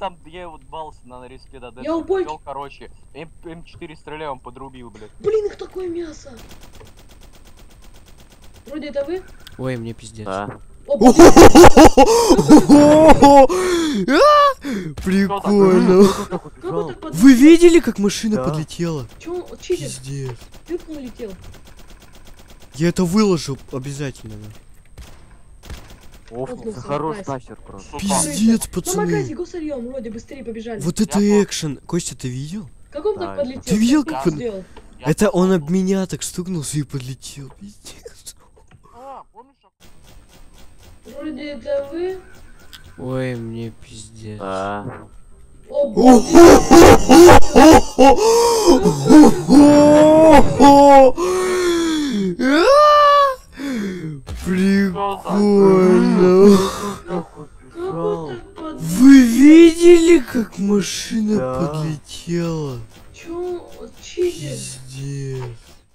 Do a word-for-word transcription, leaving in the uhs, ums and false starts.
там, я вот бался на респе до Я убой. короче, эм четыре стреляем, подрубил, блядь. Блин, их такое мясо. Вроде это вы? Ой, мне пиздец. Да. Прикольно. Как он так под... Вы видели, как машина Да. подлетела? Чё он читер? Пиздец. Ты к нему летел? Я это выложу обязательно. Оф, Вот, ну, хорош Макась. тащер просто. Пиздец, Ну, Макаси, пацаны. го сольем, вроде быстрее побежали. Вот это Я экшен. Костя, ты видел? Как он Да, так подлетел? Ты видел, Что как он он- сделал? Я Это он пошёл. об меня так стукнулся и подлетел. Пиздец. А, помнишь, как- Вроде это вы? Ой, мне пиздец. Да. О, боже. Прикольно. Как он так под... Вы видели, как машина Да. подлетела? Чё он читер? Пиздец.